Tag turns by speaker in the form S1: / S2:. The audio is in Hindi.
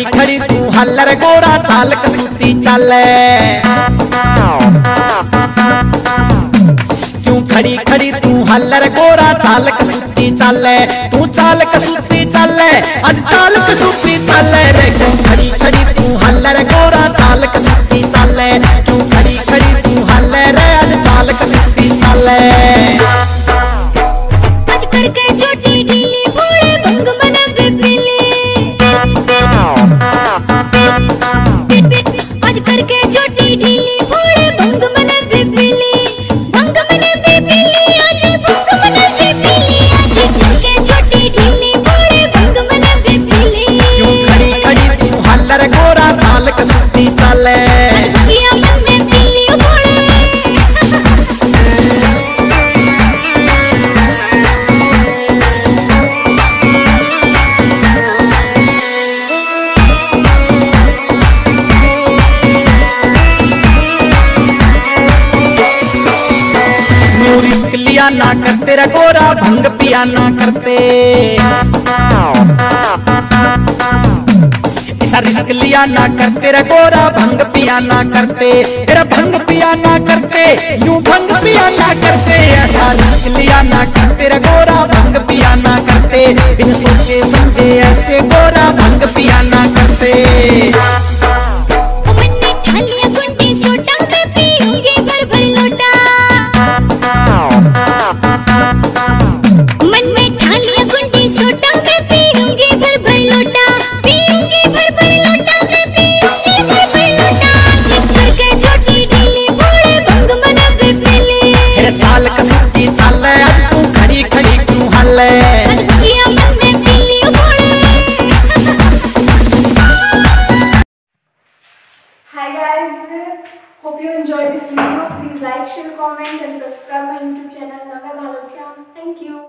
S1: खड़ी तू हल्लर गोरा चाल कसूती चले, क्यों खड़ी खड़ी तू हल्लर गोरा चाल कसूती चले, तू चाल कसूती चले आज चाल कसूती चले रे, क्यों खड़ी खड़ी तू हल्लर गोरा चाल कसूती चले, क्यों खड़ी खड़ी तू हल्लर रे आज चाल कसूती चले।
S2: आज करके छोटी ढीली भोले भंग मन बेपीली, आज करके छोटी ढीली भोले भंग मन बेपीली, भंग मन बेपीली आज भंग मन बेपीली, आज करके छोटी ढीली भोले भंग मन बेपीली,
S1: क्यों खड़ी खड़ी तू हल्लर गोरा चाल कसूती चले। रिस्क लिया ना करते रे गोरा भंग पिया ना करते, ऐसा रिस्क लिया ना करते रे गोरा भंग पिया ना करते, तेरा भंग पिया ना करते यूं भंग पिया ना करते, ऐसा रिस्क लिया ना करते रे गोरा भंग पिया ना करते, बिन सोचे समझे ऐसे गोरा भंग पिया ना करते। चाल कसूती चले आज तू खड़ी खड़ी क्यों हल्ले,
S3: Hi guys, hope you enjoyed this video. Please like, share, comment and subscribe my YouTube channel Navya Bhalothia. Thank you.